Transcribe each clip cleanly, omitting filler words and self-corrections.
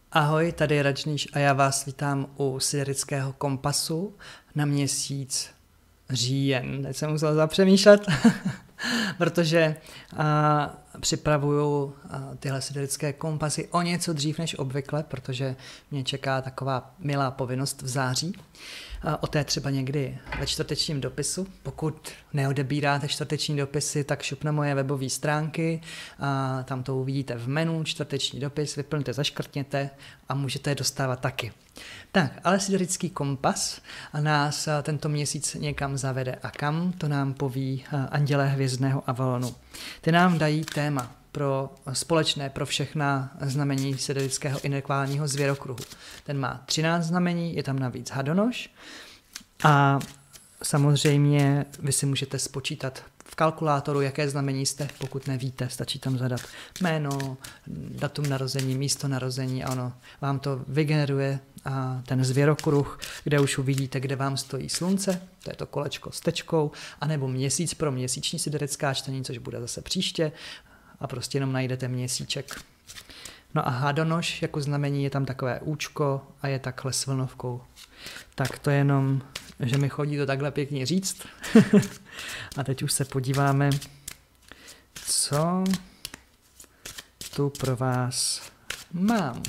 Ahoj, tady je Rajníš a já vás vítám u Sidereckého kompasu na měsíc říjen. Teď jsem musel zapřemýšlet, protože připravuju tyhle siderické kompasy o něco dřív než obvykle, protože mě čeká taková milá povinnost v září. O té třeba někdy ve čtvrtečním dopisu. Pokud neodebíráte čtvrteční dopisy, tak šup na moje webové stránky, tam to uvidíte v menu, čtvrteční dopis, vyplňte, zaškrtněte a můžete je dostávat taky. Tak, ale siderický kompas nás tento měsíc někam zavede a kam, to nám poví andělé hvězdného Avalonu. Ty nám dají téma společné pro všechna znamení siderického inekválního zvěrokruhu. Ten má 13 znamení, je tam navíc hadonoš a samozřejmě vy si můžete spočítat v kalkulátoru, jaké znamení jste, pokud nevíte, stačí tam zadat jméno, datum narození, místo narození a ono vám to vygeneruje ten zvěrokruh, kde už uvidíte, kde vám stojí slunce, to je to kolečko s tečkou, anebo měsíc pro měsíční siderická čtení, což bude zase příště, a prostě jenom najdete měsíček. No a hadonoš jako znamení je tam takové účko a je takhle s vlnovkou. Tak to je jenom, že mi chodí to takhle pěkně říct. A teď už se podíváme, co tu pro vás mám.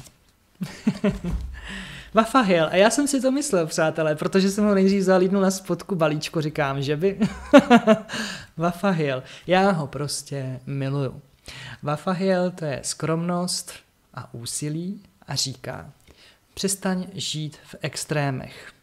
Vafahil. A já jsem si to myslel, přátelé, protože jsem ho nejdřív zalídnul na spodku balíčko, říkám, že by. Vafahil. Já ho prostě miluju. Vafahil to je skromnost a úsilí a říká, přestaň žít v extrémech.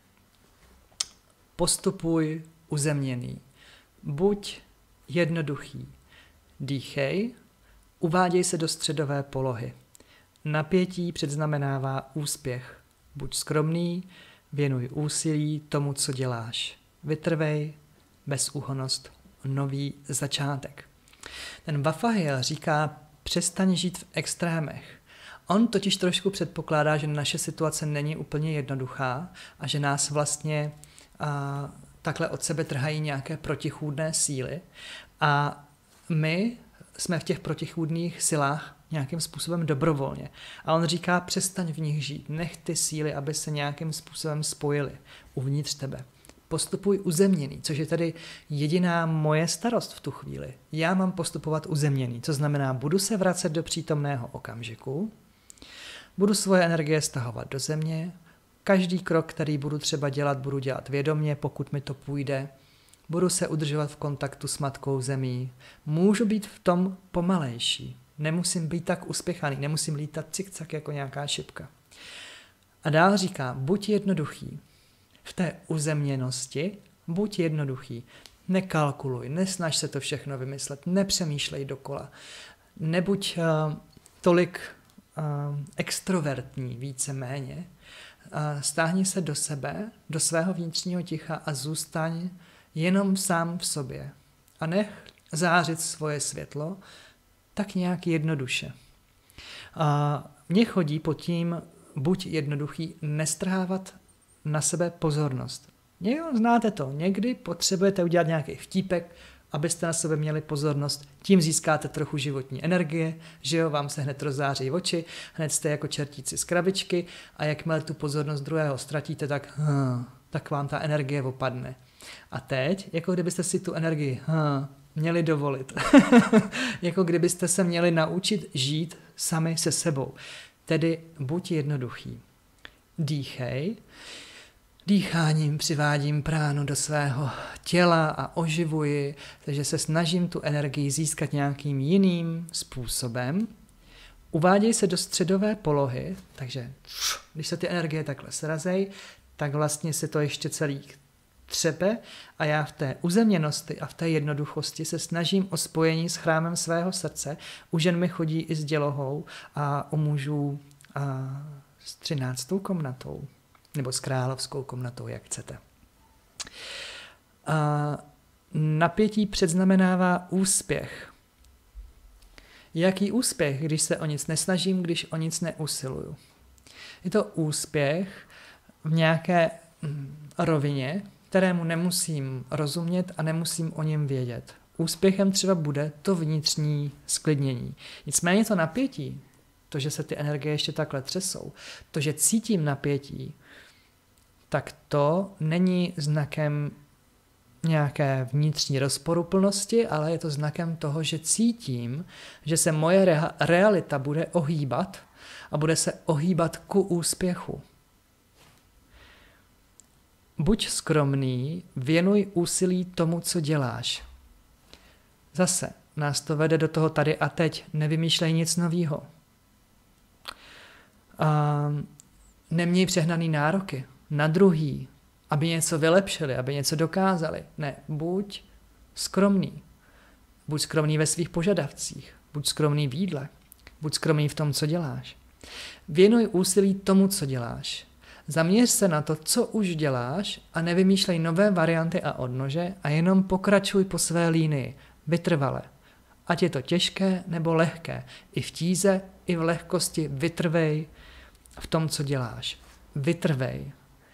Postupuj uzemněný. Buď jednoduchý. Dýchej, uváděj se do středové polohy. Napětí předznamenává úspěch. Buď skromný, věnuj úsilí tomu, co děláš. Vytrvej, bezúhonnost, nový začátek. Ten Vafahil říká, přestaň žít v extrémech. On totiž trošku předpokládá, že naše situace není úplně jednoduchá a že nás vlastně takhle od sebe trhají nějaké protichůdné síly a my jsme v těch protichůdných silách nějakým způsobem dobrovolně. A on říká, přestaň v nich žít, nech ty síly, aby se nějakým způsobem spojily uvnitř tebe. Postupuj uzemněný, což je tedy jediná moje starost v tu chvíli. Já mám postupovat uzemněný, co znamená, budu se vracet do přítomného okamžiku, budu svoje energie stahovat do země, každý krok, který budu třeba dělat, budu dělat vědomě, pokud mi to půjde, budu se udržovat v kontaktu s matkou zemí, můžu být v tom pomalejší, nemusím být tak uspěchaný, nemusím lítat cikcak jako nějaká šipka. A dál říká, buď jednoduchý. V té uzemněnosti buď jednoduchý. Nekalkuluj, nesnaž se to všechno vymyslet, nepřemýšlej dokola. Nebuď tolik extrovertní víceméně. Stáhni se do sebe, do svého vnitřního ticha a zůstaň jenom sám v sobě. A nech zářit svoje světlo tak nějak jednoduše. Mně chodí pod tím buď jednoduchý, nestrhávat na sebe pozornost. Znáte to, někdy potřebujete udělat nějaký vtípek, abyste na sebe měli pozornost, tím získáte trochu životní energie, že jo, vám se hned rozzáří oči, hned jste jako čertíci z krabičky a jakmile tu pozornost druhého ztratíte, tak vám ta energie opadne. A teď, jako kdybyste si tu energii měli dovolit. Jako kdybyste se měli naučit žít sami se sebou. Tedy buď jednoduchý. Dýchej. Dýcháním přivádím pránu do svého těla a oživuji, takže se snažím tu energii získat nějakým jiným způsobem. Uváděj se do středové polohy, takže když se ty energie takhle srazej, tak vlastně se to ještě celý třepe a já v té uzemněnosti a v té jednoduchosti se snažím o spojení s chrámem svého srdce. U žen mi chodí i s dělohou a u mužů s 13. komnatou. Nebo s královskou komnatou, jak chcete. Napětí předznamenává úspěch. Jaký úspěch, když se o nic nesnažím, když o nic neusiluju? Je to úspěch v nějaké rovině, kterému nemusím rozumět a nemusím o něm vědět. Úspěchem třeba bude to vnitřní sklidnění. Nicméně to napětí to, že se ty energie ještě takhle třesou, to, že cítím napětí, tak to není znakem nějaké vnitřní rozporuplnosti, ale je to znakem toho, že cítím, že se moje realita bude ohýbat a bude se ohýbat ku úspěchu. Buď skromný, věnuj úsilí tomu, co děláš. Zase nás to vede do toho tady a teď, nevymýšlej nic novýho. Neměj přehnaný nároky na druhý, aby něco vylepšili, aby něco dokázali. Ne, buď skromný. Buď skromný ve svých požadavcích. Buď skromný v jídle. Buď skromný v tom, co děláš. Věnuj úsilí tomu, co děláš. Zaměř se na to, co už děláš a nevymýšlej nové varianty a odnože a jenom pokračuj po své línii. Vytrvale. Ať je to těžké nebo lehké. I v tíze, i v lehkosti vytrvej v tom, co děláš. Vytrvej.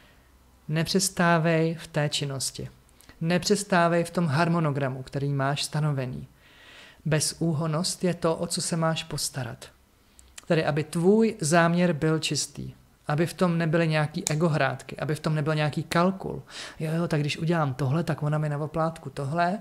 Nepřestávej v té činnosti. Nepřestávej v tom harmonogramu, který máš stanovený. Bezúhonnost je to, o co se máš postarat. Tedy, aby tvůj záměr byl čistý. Aby v tom nebyly nějaký egohrátky, aby v tom nebyl nějaký kalkul. Jo, tak když udělám tohle, tak ona mi na oplátku tohle.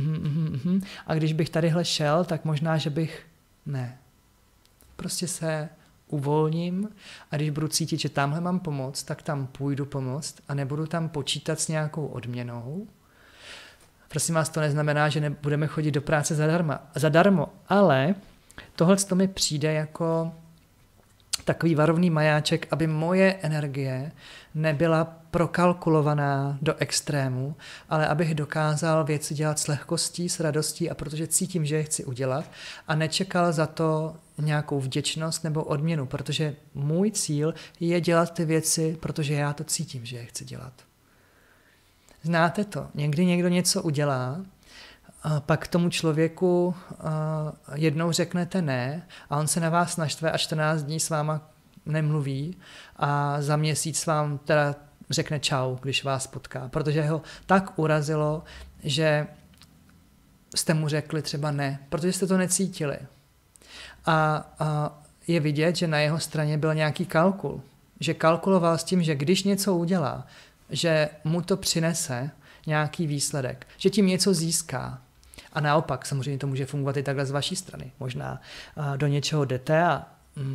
A když bych tadyhle šel, tak možná, že bych... Ne. Prostě se uvolním a když budu cítit, že tamhle mám pomoct, tak tam půjdu pomoct a nebudu tam počítat s nějakou odměnou. Prosím vás, to neznamená, že nebudeme chodit do práce zadarmo, ale tohle to mi přijde jako takový varovný majáček, aby moje energie nebyla prokalkulovaná do extrému, ale abych dokázal věci dělat s lehkostí, s radostí a protože cítím, že je chci udělat a nečekal za to nějakou vděčnost nebo odměnu, protože můj cíl je dělat ty věci, protože já to cítím, že je chci dělat. Znáte to? Někdy někdo něco udělá, a pak tomu člověku jednou řeknete ne a on se na vás naštve a 14 dní s váma nemluví a za měsíc vám teda řekne čau, když vás potká, protože ho tak urazilo, že jste mu řekli třeba ne, protože jste to necítili. A je vidět, že na jeho straně byl nějaký kalkul, že kalkuloval s tím, že když něco udělá, že mu to přinese nějaký výsledek, že tím něco získá. A naopak, samozřejmě to může fungovat i takhle z vaší strany. Možná do něčeho jdete a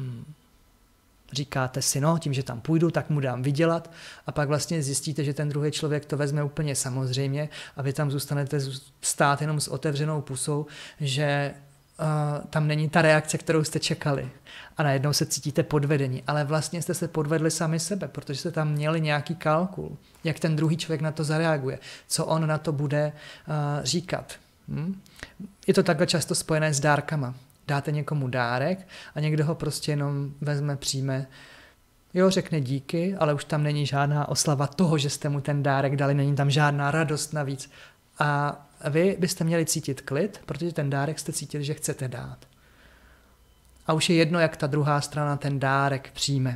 říkáte si, no, tím, že tam půjdu, tak mu dám vydělat a pak vlastně zjistíte, že ten druhý člověk to vezme úplně samozřejmě a vy tam zůstanete stát jenom s otevřenou pusou, že tam není ta reakce, kterou jste čekali. A najednou se cítíte podvedení. Ale vlastně jste se podvedli sami sebe, protože jste tam měli nějaký kalkul, jak ten druhý člověk na to zareaguje, co on na to bude říkat. Je to takhle často spojené s dárkama. Dáte někomu dárek a někdo ho prostě jenom vezme, přijme. Jo, řekne díky, ale už tam není žádná oslava toho, že jste mu ten dárek dali, není tam žádná radost navíc. A vy byste měli cítit klid, protože ten dárek jste cítili, že chcete dát. A už je jedno, jak ta druhá strana ten dárek přijme.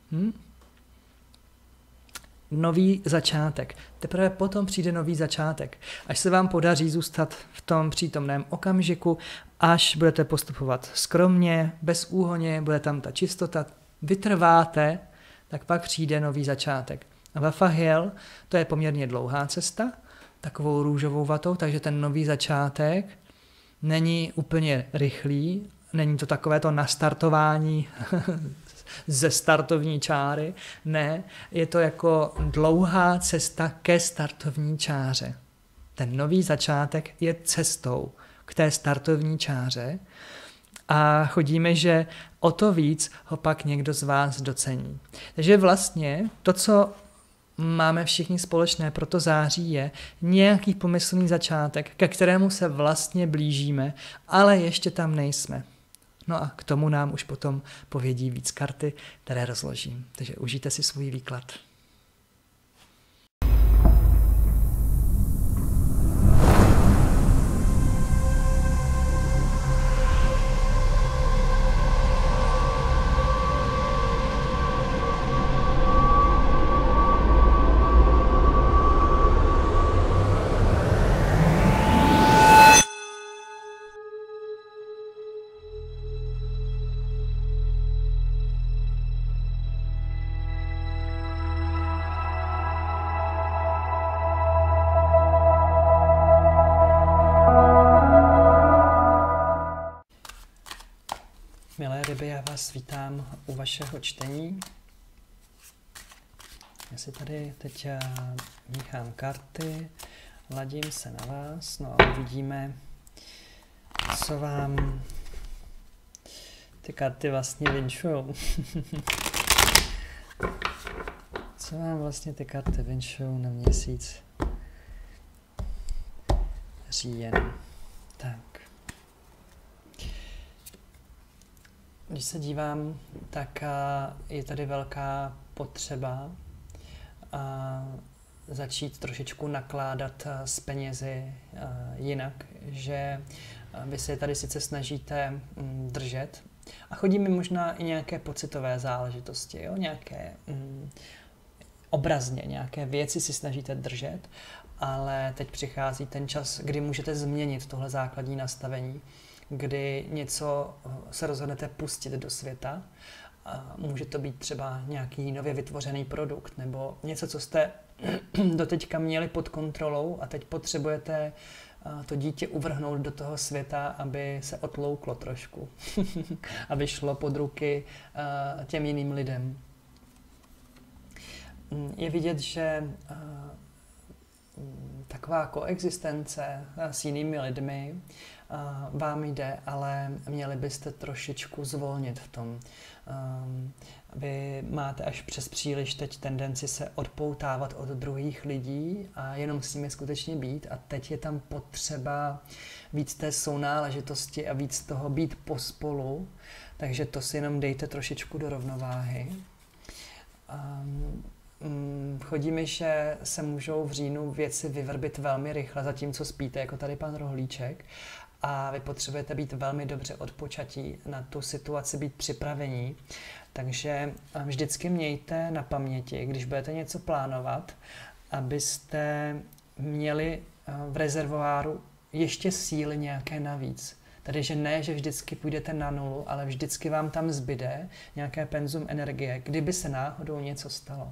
Nový začátek. Teprve potom přijde nový začátek. Až se vám podaří zůstat v tom přítomném okamžiku, až budete postupovat skromně, bezúhonně, bude tam ta čistota, vytrváte, tak pak přijde nový začátek. A Vafahiel, to je poměrně dlouhá cesta, takovou růžovou vatou, takže ten nový začátek není úplně rychlý, není to takové to nastartování ze startovní čáry, ne, je to jako dlouhá cesta ke startovní čáře. Ten nový začátek je cestou k té startovní čáře a chodíme, že o to víc ho pak někdo z vás docení. Takže vlastně to, co máme všichni společné pro to září, je nějaký pomyslný začátek, ke kterému se vlastně blížíme, ale ještě tam nejsme. No a k tomu nám už potom povědí víc karty, které rozložím. Takže užijte si svůj výklad. doby já vás vítám u vašeho čtení. Já si tady teď míchám karty, ladím se na vás, no a uvidíme, co vám ty karty vlastně vinšujou. Co vám vlastně ty karty vinšujou na měsíc říjen. Tak. Když se dívám, tak je tady velká potřeba začít trošičku nakládat s penězi jinak, že vy se tady sice snažíte držet a chodí mi možná i nějaké pocitové záležitosti, jo? Nějaké obrazně, nějaké věci si snažíte držet, ale teď přichází ten čas, kdy můžete změnit tohle základní nastavení, kdy něco se rozhodnete pustit do světa. A může to být třeba nějaký nově vytvořený produkt nebo něco, co jste doteďka měli pod kontrolou a teď potřebujete to dítě uvrhnout do toho světa, aby se otlouklo trošku, aby šlo pod ruky těm jiným lidem. Je vidět, že taková koexistence s jinými lidmi vám jde, ale měli byste trošičku zvolnit v tom. Vy máte až přes příliš teď tendenci se odpoutávat od druhých lidí a jenom s nimi skutečně být a teď je tam potřeba víc té sounáležitosti a víc toho být pospolu, takže to si jenom dejte trošičku do rovnováhy. Chodí mi, že se můžou v říjnu věci vyvrbit velmi rychle, zatímco spíte, jako tady pan Rohlíček, a vy potřebujete být velmi dobře odpočatí, na tu situaci být připravení. Takže vždycky mějte na paměti, když budete něco plánovat, abyste měli v rezervoáru ještě síly nějaké navíc. Tady, že ne, že vždycky půjdete na nulu, ale vždycky vám tam zbyde nějaké penzum energie, kdyby se náhodou něco stalo.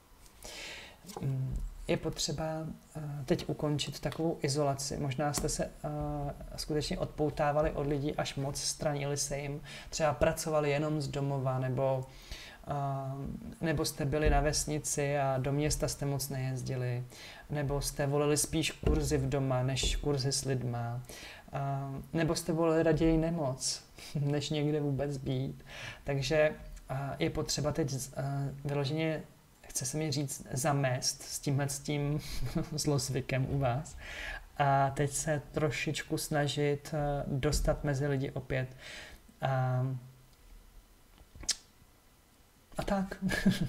Je potřeba teď ukončit takovou izolaci. Možná jste se skutečně odpoutávali od lidí až moc, stranili se jim, třeba pracovali jenom z domova, nebo jste byli na vesnici a do města jste moc nejezdili, nebo jste volili spíš kurzy v doma, než kurzy s lidma, nebo jste volili raději nemoc, než někde vůbec být. Takže je potřeba teď vyloženě, chce se mi říct, zamést s tím zlozvykem u vás. A teď se trošičku snažit dostat mezi lidi opět. A tak.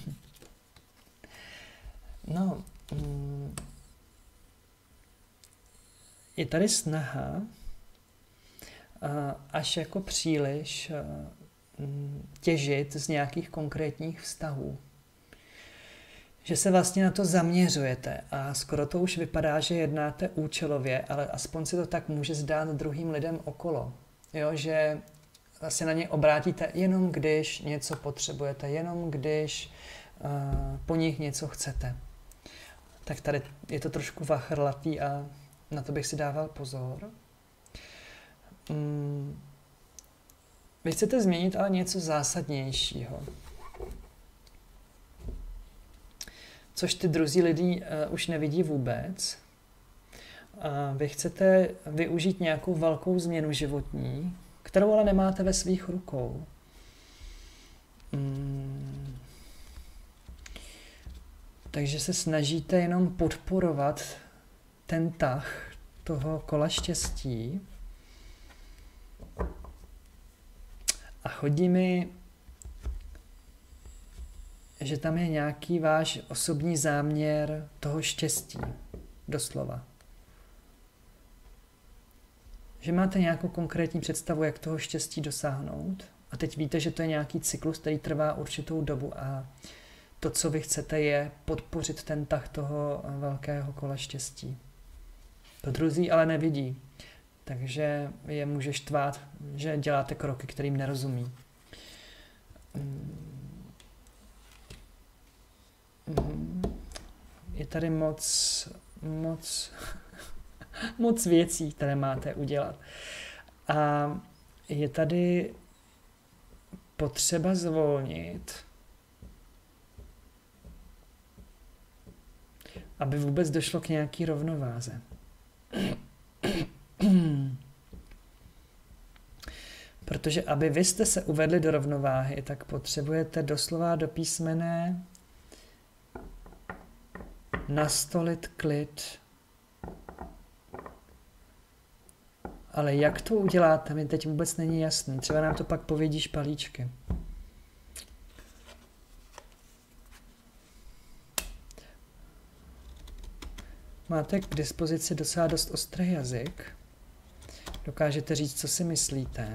No, je tady snaha až jako příliš těžit z nějakých konkrétních vztahů. Že se vlastně na to zaměřujete a skoro to už vypadá, že jednáte účelově, ale aspoň si to tak může zdát druhým lidem okolo. Jo, že vlastně na ně obrátíte jenom když něco potřebujete, jenom když po nich něco chcete. Tak tady je to trošku vachrlatý a na to bych si dával pozor. Vy chcete změnit ale něco zásadnějšího. Což ty druzí lidi už nevidí vůbec. Vy chcete využít nějakou velkou změnu životní, kterou ale nemáte ve svých rukou. Takže se snažíte jenom podporovat ten tah toho kola štěstí. A chodí mi, že tam je nějaký váš osobní záměr toho štěstí, doslova. Že máte nějakou konkrétní představu, jak toho štěstí dosáhnout a teď víte, že to je nějaký cyklus, který trvá určitou dobu a to, co vy chcete, je podpořit ten tah toho velkého kola štěstí. To druzí ale nevidí, takže je může štvát, že děláte kroky, kterým nerozumí. Je tady moc věcí, které máte udělat. A je tady potřeba zvolnit, aby vůbec došlo k nějaký rovnováze. Protože aby vy jste se uvedli do rovnováhy, tak potřebujete doslova do písmene nastolit klid. Ale jak to uděláte, mi teď vůbec není jasný. Třeba nám to pak povědí špalíčky. Máte k dispozici docela dost ostrý jazyk. Dokážete říct, co si myslíte.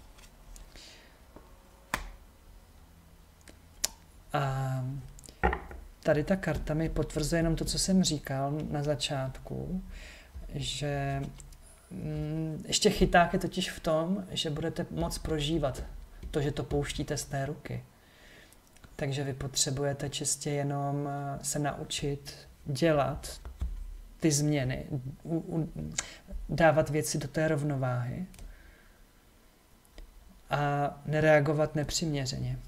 A tady ta karta mi potvrzuje jenom to, co jsem říkal na začátku, že ještě chyták je totiž v tom, že budete moc prožívat to, že to pouštíte z té ruky. Takže vy potřebujete čistě jenom se naučit dělat ty změny, dávat věci do té rovnováhy a nereagovat nepřiměřeně.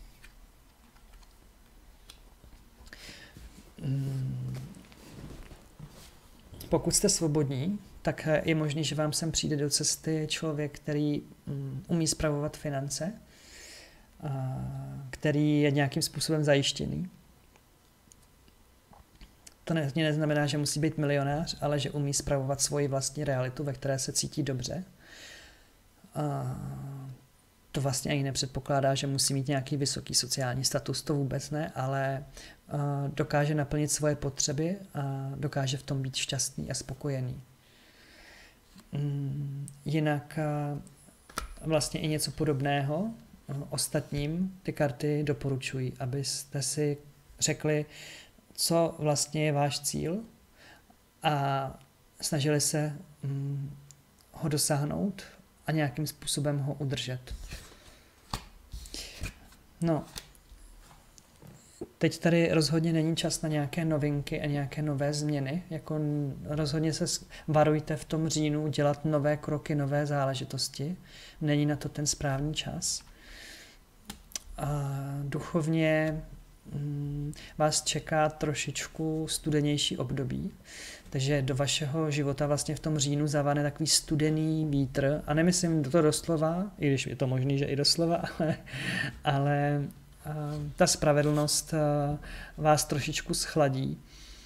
Pokud jste svobodní, tak je možný, že vám sem přijde do cesty člověk, který umí spravovat finance, který je nějakým způsobem zajištěný. To neznamená, že musí být milionář, ale že umí spravovat svoji vlastní realitu, ve které se cítí dobře. To vlastně ani nepředpokládá, že musí mít nějaký vysoký sociální status, to vůbec ne, ale dokáže naplnit svoje potřeby a dokáže v tom být šťastný a spokojený. Jinak vlastně i něco podobného ostatním ty karty doporučují, abyste si řekli, co vlastně je váš cíl a snažili se ho dosáhnout a nějakým způsobem ho udržet. No, teď tady rozhodně není čas na nějaké novinky a nějaké nové změny. Jako rozhodně se varujte v tom říjnu dělat nové kroky, nové záležitosti. Není na to ten správný čas. A duchovně vás čeká trošičku studenější období, takže do vašeho života vlastně v tom říjnu zavane takový studený vítr, a nemyslím to doslova, i když je to možný, že i doslova, ale ta spravedlnost vás trošičku schladí.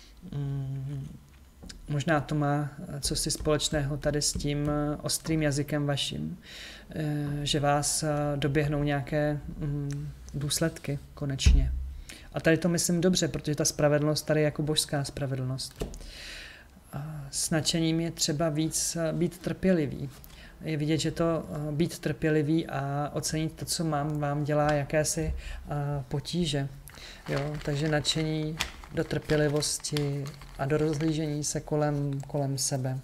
Možná to má cosi společného tady s tím ostrým jazykem vaším, že vás doběhnou nějaké důsledky konečně. A tady to myslím dobře, protože ta spravedlnost tady je jako božská spravedlnost. S nadšením je třeba víc být trpělivý. Je vidět, že to být trpělivý a ocenit to, co mám, vám dělá jakési potíže. Jo? Takže nadšení do trpělivosti a do rozhlížení se kolem sebe.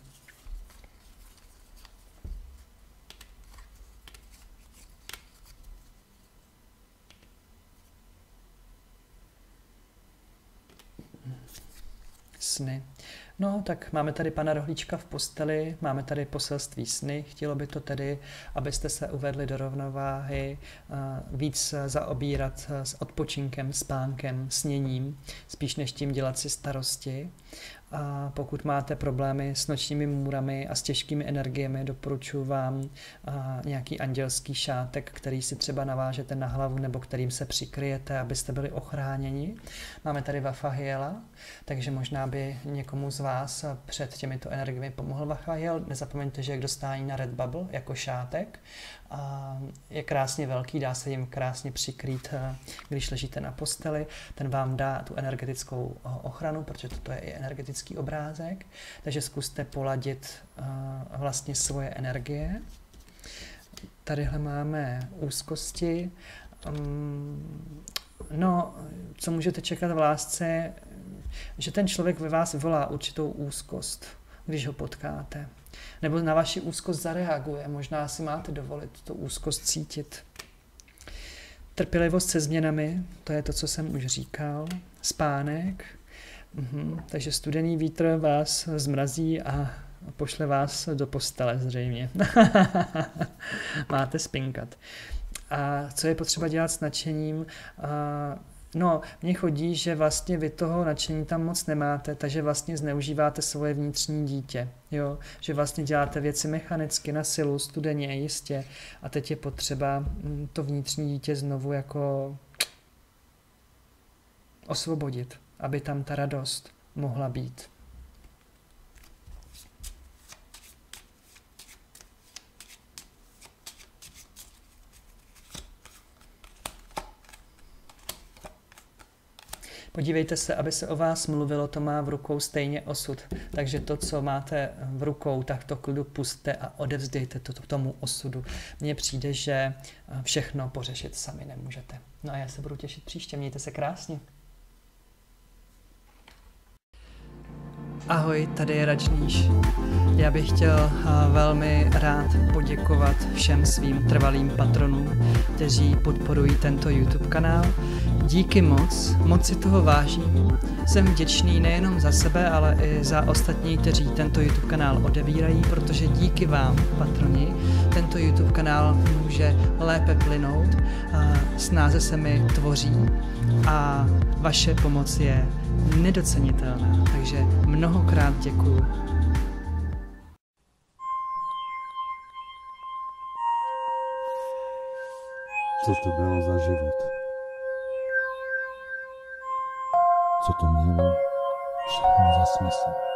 Sny. No, tak máme tady pana Rohlíčka v posteli, máme tady poselství sny. Chtělo by to tedy, abyste se uvedli do rovnováhy, víc zaobírat s odpočinkem, spánkem, sněním, spíš než tím dělat si starosti. A pokud máte problémy s nočními můrami a s těžkými energiemi, doporučuji vám nějaký andělský šátek, který si třeba navážete na hlavu nebo kterým se přikryjete, abyste byli ochráněni. Máme tady Vafahiela, takže možná by někomu z vás před těmito energiemi pomohl Vafahiel. Nezapomeňte, že je k dostání na Redbubble jako šátek. Je krásně velký, dá se jim krásně přikrýt, když ležíte na posteli. Ten vám dá tu energetickou ochranu, protože toto je i energetický obrázek. Takže zkuste poladit vlastně svoje energie. Tadyhle máme úzkosti. No, co můžete čekat v lásce, že ten člověk ve vás vyvolá určitou úzkost, když ho potkáte. Nebo na vaši úzkost zareaguje. Možná si máte dovolit tu úzkost cítit. Trpělivost se změnami, to je to, co jsem už říkal. Spánek. Takže studený vítr vás zmrazí a pošle vás do postele zřejmě. Máte spinkat. A co je potřeba dělat s nadšením? No, mně chodí, že vlastně vy toho nadšení tam moc nemáte, takže vlastně zneužíváte svoje vnitřní dítě, jo? Že vlastně děláte věci mechanicky, na silu, studeně, jistě a teď je potřeba to vnitřní dítě znovu jako osvobodit, aby tam ta radost mohla být. Podívejte se, aby se o vás mluvilo, to má v rukou stejně osud. Takže to, co máte v rukou, tak to klidu pusťte a odevzdejte to tomu osudu. Mně přijde, že všechno pořešit sami nemůžete. No a já se budu těšit příště. Mějte se krásně. Ahoj, tady je Račníš. Já bych chtěl velmi rád poděkovat všem svým trvalým patronům, kteří podporují tento YouTube kanál. Díky moc si toho vážím. Jsem vděčný nejenom za sebe, ale i za ostatní, kteří tento YouTube kanál odevírají, protože díky vám, patroni, tento YouTube kanál může lépe plynout, snáze se mi tvoří a vaše pomoc je nedocenitelná, takže mnohokrát děkuju. Co to bylo za život? Co to mělo všechno za smysl?